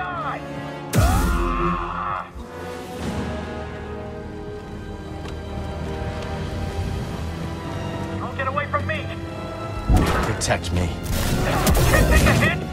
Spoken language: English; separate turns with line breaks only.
die! Ah! Don't get away from me!
Protect me.
Can't take a hit!